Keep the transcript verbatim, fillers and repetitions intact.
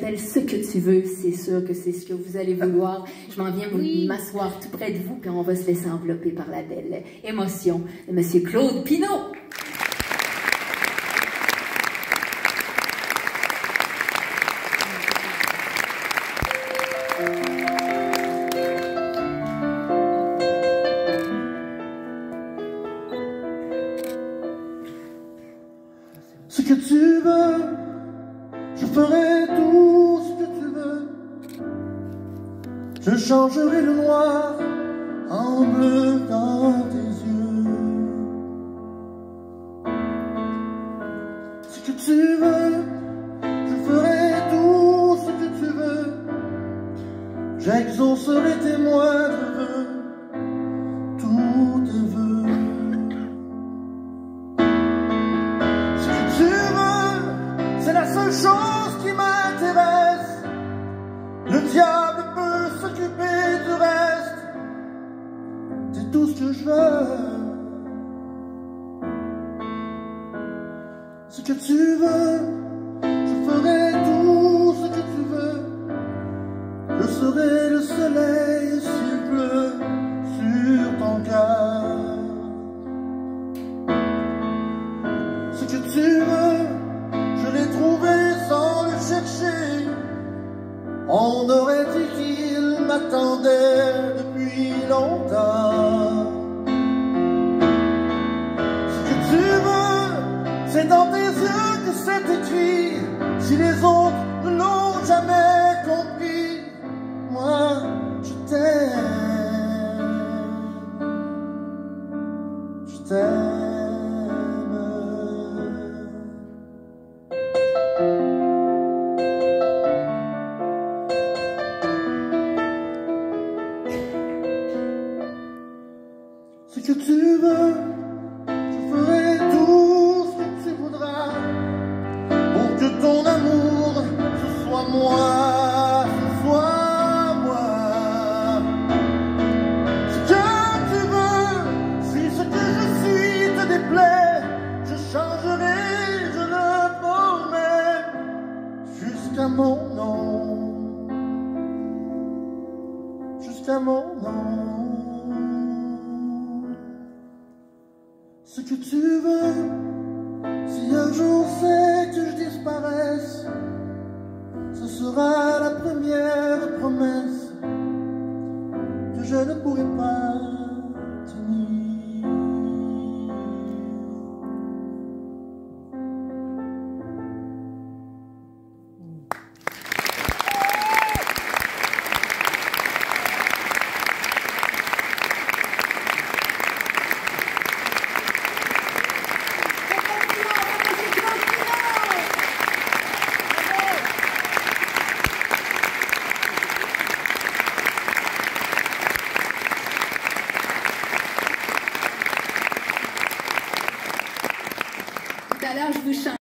s'appelle Ce que tu veux. C'est sûr que c'est ce que vous allez vouloir. Je m'en viens Oui. m'asseoir tout près de vous, puis on va se laisser envelopper par la belle émotion de Monsieur Claude Pinault. Ce que tu veux, je ferai tout ce que tu veux. Je changerai le noir en bleu dans tes yeux. Ce que tu veux, je ferai tout ce que tu veux. J'exaucerai tes moindres vœux, tous tes vœux. Ce que tu veux, c'est la seule chose qui m'intéresse. Le diable peut s'occuper du reste. C'est tout ce que je veux. Ce que tu veux, je ferai tout ce que tu veux. Je serai le soleil s'il pleut sur ton cœur. Ce que tu veux, je l'ai trouvé sans le chercher. On aurait dit qu'il m'attendait depuis longtemps. Ce que tu veux, c'est dans tes yeux que c'est écrit. Si les autres ne l'ont jamais compris, moi je t'aime. Je t'aime. Ce que tu veux, je ferai tout ce que tu voudras pour que ton amour, ce soit moi, ce soit moi. Ce que tu veux, si ce que je suis te déplaît, je changerai, je le promets, jusqu'à mon nom, jusqu'à mon nom. Ce que tu veux, si un jour c'est que je disparaisse, ce sera la première promesse que je ne pourrai pas tenir. Tout à l'heure, je vous chante.